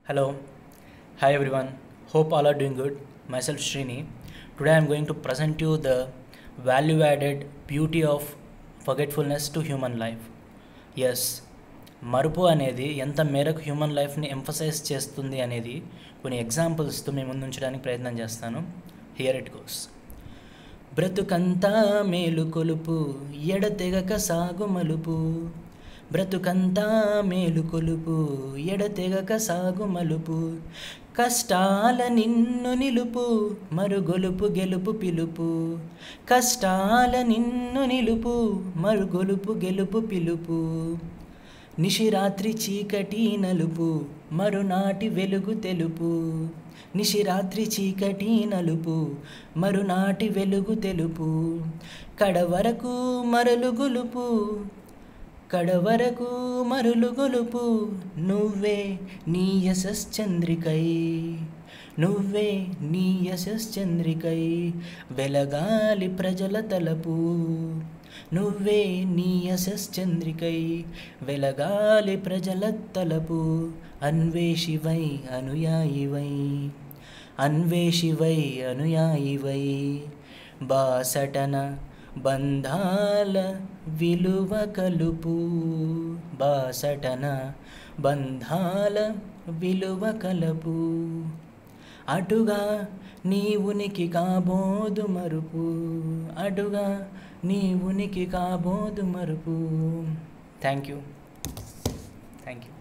Hello, hi everyone. Hope all are doing good. Myself Srini. Today I am going to present you the value added beauty of forgetfulness to human life. Yes మరుపు అనేది ఎంత మేరకు human లైఫ్ని emphasize చేస్తుంది అనేది కొన్ని ఎగ్జాంపుల్స్తో మీ ముందు ఉంచడానికి ప్రయత్నం చేస్తాను. Here it goes. బ్రతుకంతా మేలు కొలుపు ఎడతెగక సాగు మలుపు, బ్రతుకంతా మేలు కొలుపు ఎడతెగక సాగు మలుపు, కష్టాల నిన్ను నిలుపు మరుగొలుపు గెలుపు పిలుపు, కష్టాల నిన్ను నిలుపు మరుగొలుపు గెలుపు పిలుపు, నిశిరాత్రి చీకటి నలుపు మరునాటి వెలుగు తెలుపు, నిశిరాత్రి చీకటి నలుపు మరునాటి వెలుగు తెలుపు, కడవరకు మరలు గొలుపు కడవరకు మరులు గొలుపు, నువ్వే నీ యశస్ చంద్రికై, నువ్వే నీ యశస్ చంద్రికై వెలగాలి ప్రజల తలపు, నువ్వే నీ యశస్ చంద్రికై వెలగాలి ప్రజల తలపు, అన్వేషివై అనుయాయివై, అన్వేషివై అనుయాయివై బాసటన బంధాల విలువ కలుపు, బాసటన బంధాల విలువ కలుపు, అటుగా నీ ఉనికి కాబోదు మరుపు, అటుగా నీ ఉనికి కాబోదు మరుపు. Thank you.